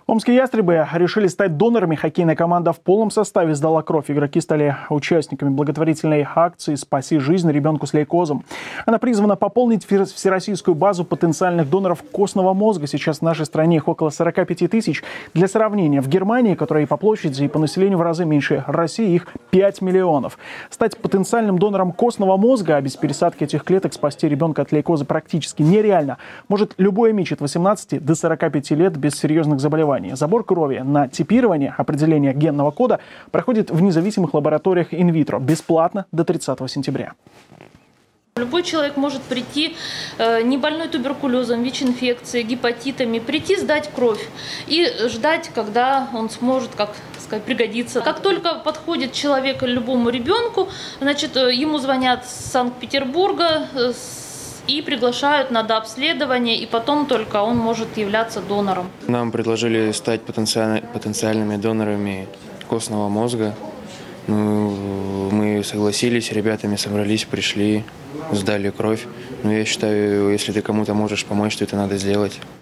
Омские ястребы решили стать донорами. Хоккейная команда в полном составе сдала кровь. Игроки стали участниками благотворительной акции «Спаси жизнь ребенку с лейкозом». Она призвана пополнить всероссийскую базу потенциальных доноров костного мозга. Сейчас в нашей стране их около 45 тысяч. Для сравнения, в Германии, которая и по площади, и по населению в разы меньше России, их 5 миллионов. Стать потенциальным донором костного мозга, а без пересадки этих клеток спасти ребенка от лейкоза практически нереально. Может любой МИЧ от 18 до 45 лет без серьезных заболеваний. Забор крови на типирование, определение генного кода проходит в независимых лабораториях инвитро бесплатно до 30 сентября. Любой человек может прийти, не больной туберкулезом, ВИЧ-инфекцией, гепатитами, прийти сдать кровь и ждать, когда он сможет, как сказать, пригодиться. Как только подходит человек любому ребенку, значит, ему звонят с Санкт-Петербурга и приглашают на дообследование, и потом только он может являться донором. Нам предложили стать потенциальными донорами костного мозга. Мы согласились, ребятами собрались, пришли, сдали кровь. Но я считаю, если ты кому-то можешь помочь, то это надо сделать.